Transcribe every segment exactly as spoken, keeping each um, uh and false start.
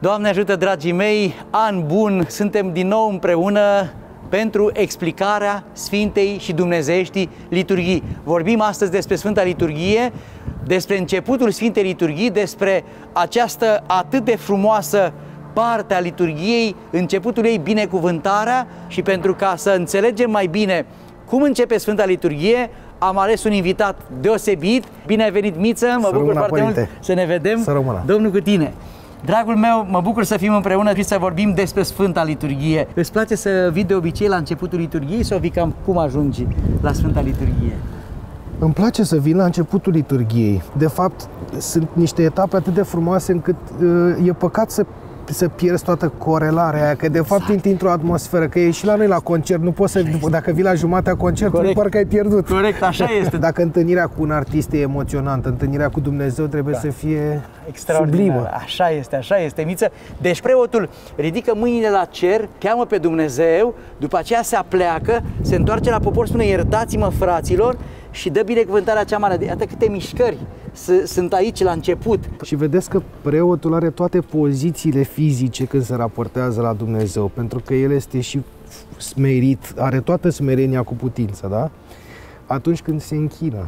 Doamne ajută, dragii mei, an bun, suntem din nou împreună pentru explicarea Sfintei și Dumnezeieștii liturghii. Vorbim astăzi despre Sfânta Liturghie, despre începutul Sfintei Liturghii, despre această atât de frumoasă parte a liturghiei, începutul ei, binecuvântarea, și pentru ca să înțelegem mai bine cum începe Sfânta Liturghie, am ales un invitat deosebit. Bine ai venit, Miță, mă bucur foarte mult să ne vedem. Să rămână. Domnul cu tine. Dragul meu, mă bucur să fim împreună și să vorbim despre Sfânta Liturghie. Îți place să vii de obicei la începutul liturghiei sau vii cam cum ajungi la Sfânta Liturghie? Îmi place să vin la începutul liturghiei. De fapt, sunt niște etape atât de frumoase încât uh, e păcat să să pierzi toată corelarea aia, că de fapt exact. Intri într-o atmosferă, că e și la noi la concert, nu poți să, dacă vii la jumatea concertului, parcă ai pierdut. Corect, așa este. Dacă întâlnirea cu un artist e emoționantă, întâlnirea cu Dumnezeu trebuie da. să fie sublimă. Așa este, așa este, Miță. Deci preotul ridică mâinile la cer, cheamă pe Dumnezeu, după aceea se apleacă, se întoarce la popor, spune: iertați-mă, fraților, și dă binecuvântarea cea mare. Iată câte mișcări sunt aici la început. Și vedeți că preotul are toate pozițiile fizice când se raportează la Dumnezeu, pentru că el este și smerit, are toată smerenia cu putință, da? Atunci când se închină,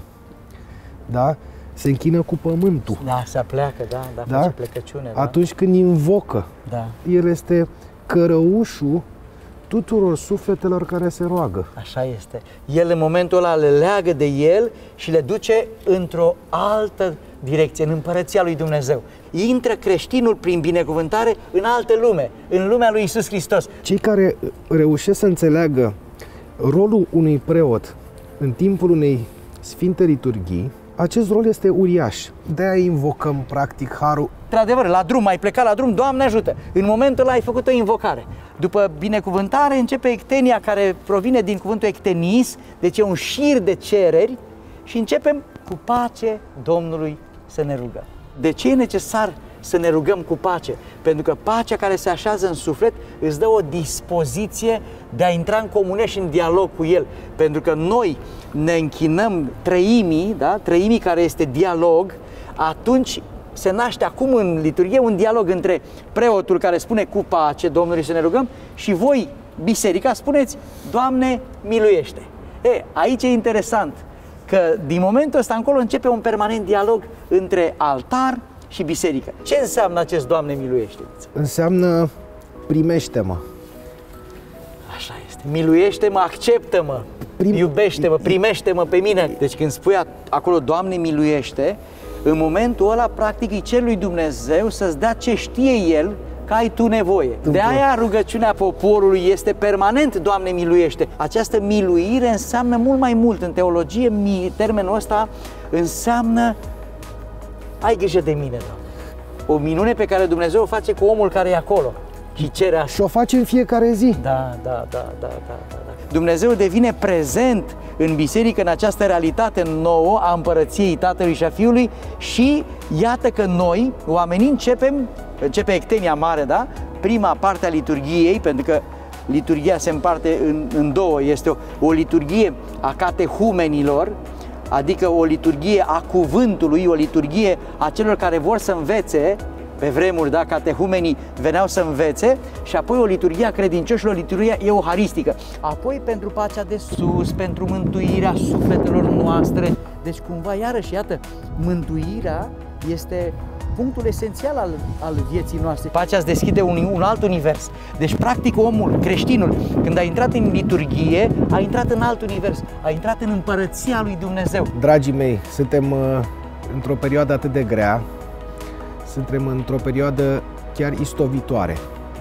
da? Se închină cu pământul. Da, se apleacă, da, da, da? face plecăciune. Da? Atunci când invocă, da. El este cărăușul tuturor sufletelor care se roagă. Așa este. El în momentul ăla le leagă de el și le duce într-o altă direcție, în împărăția lui Dumnezeu. Intră creștinul prin binecuvântare în altă lume, în lumea lui Iisus Hristos. Cei care reușesc să înțeleagă rolul unui preot în timpul unei Sfinte Liturghii, acest rol este uriaș. De-aia invocăm practic harul. Într-adevăr, la drum, ai plecat la drum, Doamne ajută! În momentul ăla ai făcut o invocare. După binecuvântare începe ectenia, care provine din cuvântul ectenis, deci e un șir de cereri, și începem cu pace Domnului să ne rugăm. De ce e necesar să ne rugăm cu pace? Pentru că pacea care se așează în suflet îți dă o dispoziție de a intra în comunie și în dialog cu El. Pentru că noi ne închinăm treimii, da? treimii care este dialog, atunci se naște acum în liturghie un dialog între preotul care spune cu pace Domnului să ne rugăm și voi, biserica, spuneți: Doamne, miluiește! E, aici e interesant că din momentul ăsta încolo începe un permanent dialog între altar și biserică. Ce înseamnă acest Doamne, miluiește? Înseamnă primește-mă. Așa este. Miluiește-mă, acceptă-mă, Prim... iubește-mă, primește-mă pe mine. Deci când spui acolo Doamne, miluiește, în momentul ăla, practic, îi cer lui Dumnezeu să-ți dea ce știe El că ai tu nevoie. De aia rugăciunea poporului este permanent: Doamne, miluiește! Această miluire înseamnă mult mai mult. În teologie, termenul ăsta înseamnă: ai grijă de mine, Doamne. O minune pe care Dumnezeu o face cu omul care e acolo și cere așa. Și o face în fiecare zi. Da, da, da, da, da, da, da. Dumnezeu devine prezent în biserică, în această realitate nouă a împărăției Tatălui și a Fiului, și iată că noi, oamenii, începem, începe ectenia mare, da? Prima parte a liturghiei, pentru că liturghia se împarte în, în două. Este o, o liturghie a catehumenilor, adică o liturghie a cuvântului, o liturghie a celor care vor să învețe. Pe vremuri, da, catehumenii veneau să învețe, și apoi o liturghie a credincioșilor, o liturghie euharistică. Apoi pentru pacea de sus, pentru mântuirea sufletelor noastre. Deci cumva, iarăși, iată, mântuirea este punctul esențial al, al vieții noastre. Pacea îți deschide un, un alt univers. Deci, practic, omul, creștinul, când a intrat în liturghie, a intrat în alt univers, a intrat în împărăția lui Dumnezeu. Dragii mei, suntem uh, într-o perioadă atât de grea, suntem într-o perioadă chiar istovitoare.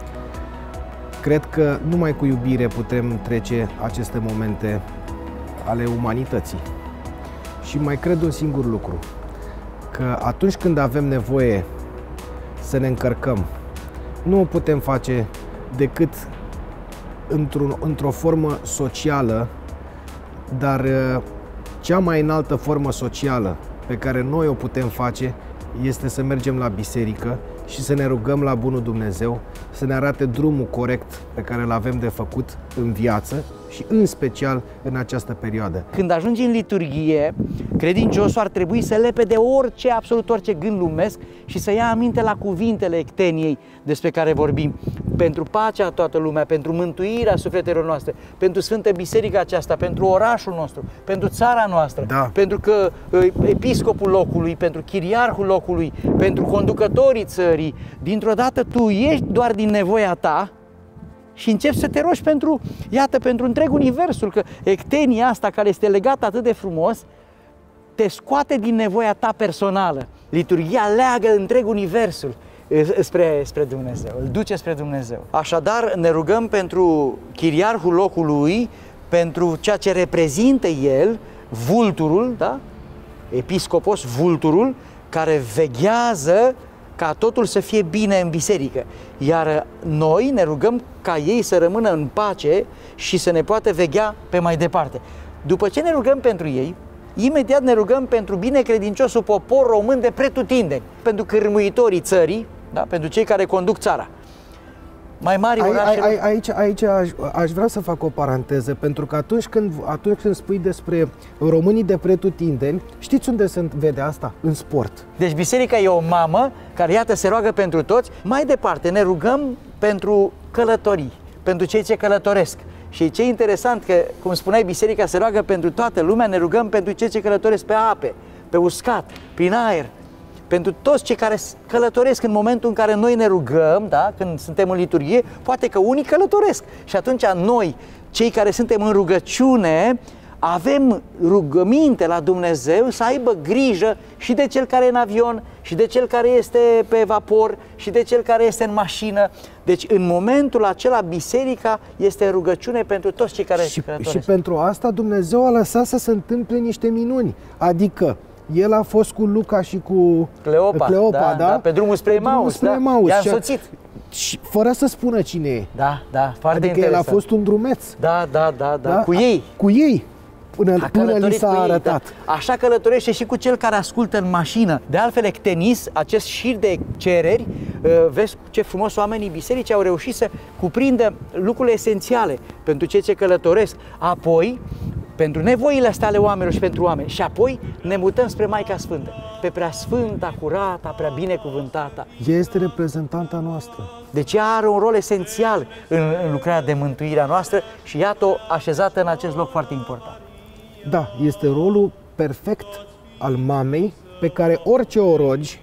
Cred că numai cu iubire putem trece aceste momente ale umanității. Și mai cred un singur lucru, că atunci când avem nevoie să ne încărcăm, nu o putem face decât într-o într-o formă socială, dar cea mai înaltă formă socială pe care noi o putem face este să mergem la biserică și să ne rugăm la bunul Dumnezeu să ne arate drumul corect pe care îl avem de făcut în viață și în special în această perioadă. Când ajungi în liturghie, credinciosul ar trebui să lepe de orice, absolut orice gând lumesc și să ia aminte la cuvintele ecteniei despre care vorbim. Pentru pacea toată lumea, pentru mântuirea sufletelor noastre, pentru Sfântă Biserica aceasta, pentru orașul nostru, pentru țara noastră, da. pentru că episcopul locului, pentru chiriarhul locului, pentru conducătorii țării, dintr-o dată tu ieși doar din nevoia ta și începi să te rogi pentru, iată, pentru întreg universul, că ectenia asta care este legată atât de frumos te scoate din nevoia ta personală. Liturghia leagă întreg universul spre, spre Dumnezeu, îl duce spre Dumnezeu. Așadar, ne rugăm pentru chiriarhul locului, pentru ceea ce reprezintă el, vulturul, da? Episcopos, vulturul, care veghează ca totul să fie bine în biserică. Iar noi ne rugăm ca ei să rămână în pace și să ne poată veghea pe mai departe. După ce ne rugăm pentru ei, imediat ne rugăm pentru binecredinciosul popor român de pretutindeni, pentru cârmuitorii țării, da? Pentru cei care conduc țara. Mai mari orașe. Aici, aici, aici aș, aș vrea să fac o paranteză, pentru că atunci când, atunci când spui despre românii de pretutindeni, știți unde se vede asta? În sport. Deci biserica e o mamă care, iată, se roagă pentru toți. Mai departe, ne rugăm pentru călătorii, pentru cei ce călătoresc. Și ce interesant că, cum spuneai, biserica se roagă pentru toată lumea, ne rugăm pentru cei ce călătoresc pe ape, pe uscat, prin aer, pentru toți cei care călătoresc în momentul în care noi ne rugăm, da? Când suntem în liturghie, poate că unii călătoresc. Și atunci noi, cei care suntem în rugăciune, avem rugăminte la Dumnezeu să aibă grijă și de cel care e în avion, și de cel care este pe vapor, și de cel care este în mașină. Deci în momentul acela biserica este rugăciune pentru toți cei care și, călătoresc. Și pentru asta Dumnezeu a lăsat să se întâmple niște minuni. Adică el a fost cu Luca și cu Cleopa, Cleopa da, da? Da, pe drumul spre Emaus, da? I-a însoțit. Și fără să spună cine e. Da, da, foarte adică interesant. el a fost un drumeț. Da, da, da, da, da? cu ei. Cu ei. Până, până li s-a arătat. Ei, da. Așa călătorește și cu cel care ascultă în mașină. De altfel, ectenis, acest șir de cereri, vezi ce frumos oamenii biserici au reușit să cuprindă lucrurile esențiale pentru cei ce călătoresc. Apoi, pentru nevoile astea ale oamenilor și pentru oameni. Și apoi ne mutăm spre Maica Sfântă, pe Preasfânta, curata, prea binecuvântata. Ea este reprezentanta noastră. Deci ea are un rol esențial în, în lucrarea de mântuire a noastră și iată-o așezată în acest loc foarte important. Da, este rolul perfect al mamei pe care orice o rogi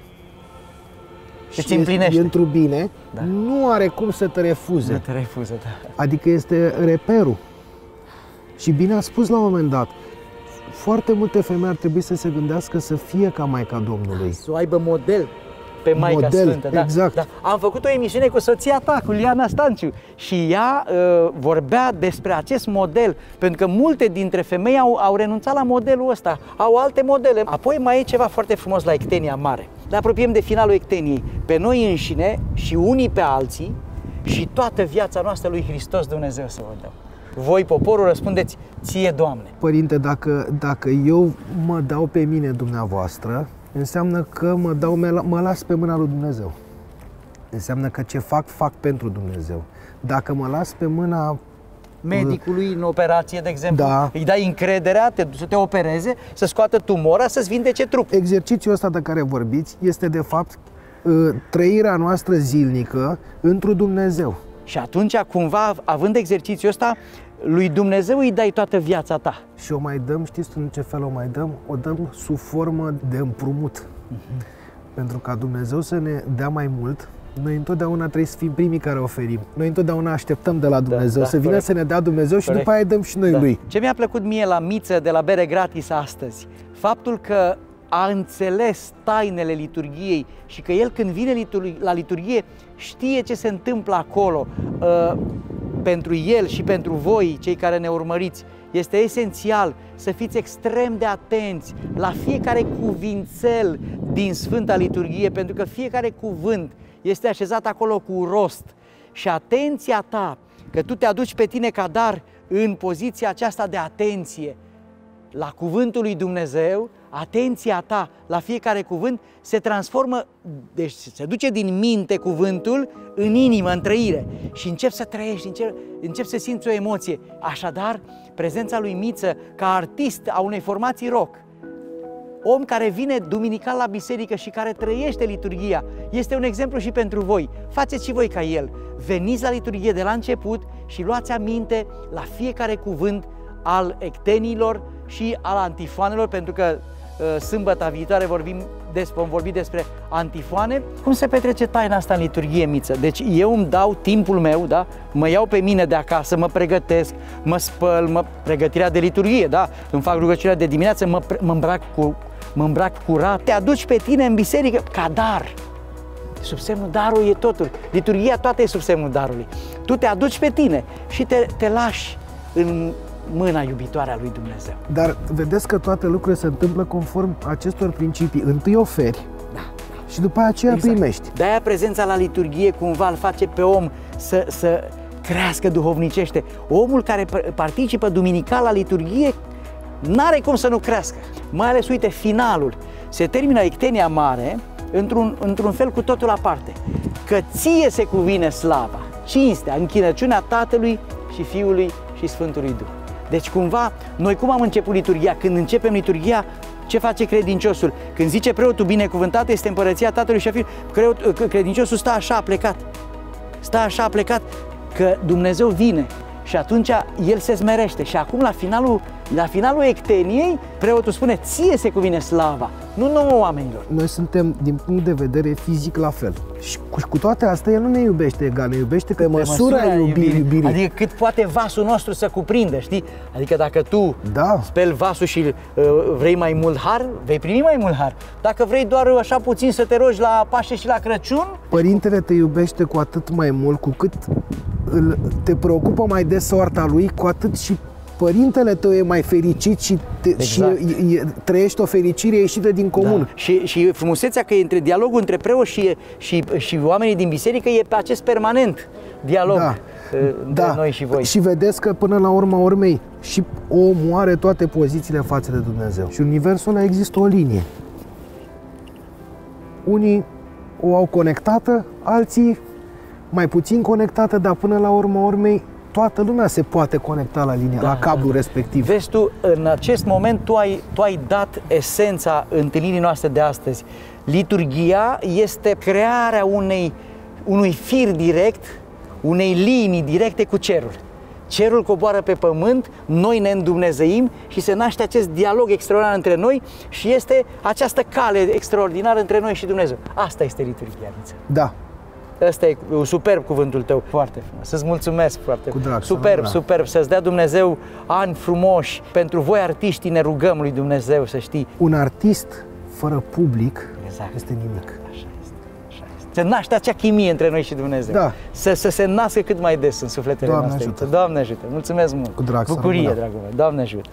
și împlinește. E într-un bine, da. Nu are cum să te refuze. Nu te refuză, da. Adică este reperul. Și bine a spus la un moment dat, foarte multe femei ar trebui să se gândească să fie ca Maica Domnului. Să o aibă model pe Maica model, Sfântă. Da, exact. Da. Am făcut o emisiune cu soția ta, cu Liana Stanciu, și ea uh, vorbea despre acest model, pentru că multe dintre femei au, au renunțat la modelul ăsta, au alte modele. Apoi mai e ceva foarte frumos la Ectenia Mare. Ne apropiem de finalul Ecteniei. Pe noi înșine și unii pe alții și toată viața noastră lui Hristos Dumnezeu să o dăm. Voi, poporul, răspundeți, ție, Doamne. Părinte, dacă, dacă eu mă dau pe mine dumneavoastră, înseamnă că mă, dau, mă las pe mâna lui Dumnezeu. Înseamnă că ce fac, fac pentru Dumnezeu. Dacă mă las pe mâna medicului în operație, de exemplu, da. Îi dai încrederea te, să te opereze, să scoată tumora, să-ți vindece trupul. Exercițiul ăsta de care vorbiți este, de fapt, trăirea noastră zilnică într-un Dumnezeu. Și atunci, cumva, având exercițiul ăsta, lui Dumnezeu îi dai toată viața ta. Și o mai dăm, știți în ce fel o mai dăm? O dăm sub formă de împrumut. Uh-huh. Pentru ca Dumnezeu să ne dea mai mult, noi întotdeauna trebuie să fim primii care oferim. Noi întotdeauna așteptăm de la Dumnezeu, da, da, să vină corect. Să ne dea Dumnezeu și corect. După aia dăm și noi da. Lui. Ce mi-a plăcut mie la Miță de la Bere Gratis astăzi? Faptul că a înțeles tainele liturghiei și că el, când vine la liturghie, știe ce se întâmplă acolo. Uh, pentru el și pentru voi, cei care ne urmăriți, este esențial să fiți extrem de atenți la fiecare cuvințel din Sfânta Liturghie, pentru că fiecare cuvânt este așezat acolo cu rost. Și atenția ta, că tu te aduci pe tine ca dar în poziția aceasta de atenție la cuvântul lui Dumnezeu, atenția ta la fiecare cuvânt se transformă, deci se duce din minte cuvântul în inimă, în trăire și începi să trăiești, începi, începi să simți o emoție. Așadar, prezența lui Miță ca artist a unei formații rock, om care vine duminical la biserică și care trăiește liturghia, este un exemplu și pentru voi. Faceți și voi ca el. Veniți la liturghie de la început și luați aminte la fiecare cuvânt al ectenilor și al antifoanelor, pentru că uh, sâmbăta viitoare vorbim despre, vom vorbi despre antifoane. Cum se petrece taina asta în liturghie, Miță? Deci eu îmi dau timpul meu, da? Mă iau pe mine de acasă, mă pregătesc, mă spăl, mă, pregătirea de liturghie, da? Îmi fac rugăciunea de dimineață, mă, mă, îmbrac cu, mă îmbrac curat. Te aduci pe tine în biserică ca dar. Sub semnul darului e totul. Liturghia toată e sub semnul darului. Tu te aduci pe tine și te, te lași în mâna iubitoare a lui Dumnezeu. Dar vedeți că toate lucrurile se întâmplă conform acestor principii. Întâi oferi, da, și după aceea exact. primești. De-aia prezența la liturghie cumva îl face pe om să, să crească duhovnicește. Omul care participă duminical la liturghie n-are cum să nu crească. Mai ales, uite, finalul. Se termină Ectenia Mare într-un, într-un fel cu totul aparte. Că ție se cuvine slava, cinstea, închinăciunea Tatălui și Fiului și Sfântului Duh. Deci cumva, noi cum am început liturghia? Când începem liturghia, ce face credinciosul? Când zice preotul, binecuvântată este împărăția Tatălui și a Fiului, credinciosul stă așa, a plecat. Stă așa, a plecat, că Dumnezeu vine. Și atunci el se smerește. Și acum, la finalul, la finalul Ecteniei, preotul spune, ție se cuvine slava, nu nouă oamenilor. Noi suntem, din punct de vedere fizic, la fel. Și cu, cu toate astea, el nu ne iubește egal, ne iubește pe măsura, măsura iubirii. iubirii. Adică cât poate vasul nostru să cuprindă, știi? Adică dacă tu da. speli vasul și uh, vrei mai mult har, vei primi mai mult har. Dacă vrei doar așa puțin să te rogi la Paște și la Crăciun... Părintele te iubește cu atât mai mult, cu cât îl, te preocupă mai des soarta lui, cu atât și părintele tău e mai fericit și, te, exact. și e, e, trăiești o fericire ieșită din comun. Da. Și, și frumusețea că e între dialogul între preot și, și, și oamenii din biserică e pe acest permanent dialog da. între da. noi și voi. Și vedeți că până la urma urmei și omul are toate pozițiile față de Dumnezeu. Și universul ăla există o linie. Unii o au conectată, alții mai puțin conectată, dar până la urma urmei toată lumea se poate conecta la linia, da, la cablul da. respectiv. Vezi tu, în acest moment tu ai, tu ai dat esența întâlnirii noastre de astăzi. Liturghia este crearea unei, unui fir direct, unei linii directe cu cerul. Cerul coboară pe pământ, noi ne îndumnezeim și se naște acest dialog extraordinar între noi și este această cale extraordinară între noi și Dumnezeu. Asta este liturghia. Da. Ăsta e superb cuvântul tău, foarte frumos. Să-ți mulțumesc foarte Cu drag, superb, superb, să-ți dea Dumnezeu ani frumoși. Pentru voi artiștii ne rugăm lui Dumnezeu, să știi. Un artist fără public exact. este nimic. Așa este, așa este. Să naște acea chimie între noi și Dumnezeu. Da. Să, să se nască cât mai des în sufletele Doamne noastre. Ajută. Doamne ajută. Mulțumesc mult. Cu drag, bucurie, dragul meu. Doamne ajută.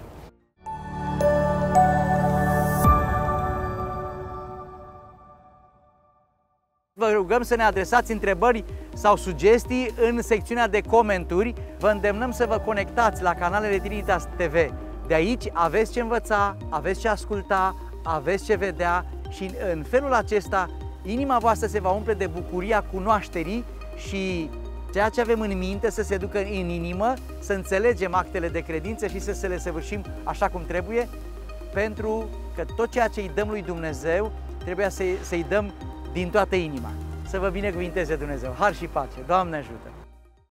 Vă rugăm să ne adresați întrebări sau sugestii în secțiunea de comentarii. Vă îndemnăm să vă conectați la canalele Trinitas T V. De aici aveți ce învăța, aveți ce asculta, aveți ce vedea și în felul acesta inima voastră se va umple de bucuria cunoașterii și ceea ce avem în minte să se ducă în inimă, să înțelegem actele de credință și să, să le săvârșim așa cum trebuie, pentru că tot ceea ce îi dăm lui Dumnezeu trebuie să-i, să-i dăm din toată inima. Să vă binecuvinteze Dumnezeu. Har și pace. Doamne ajută!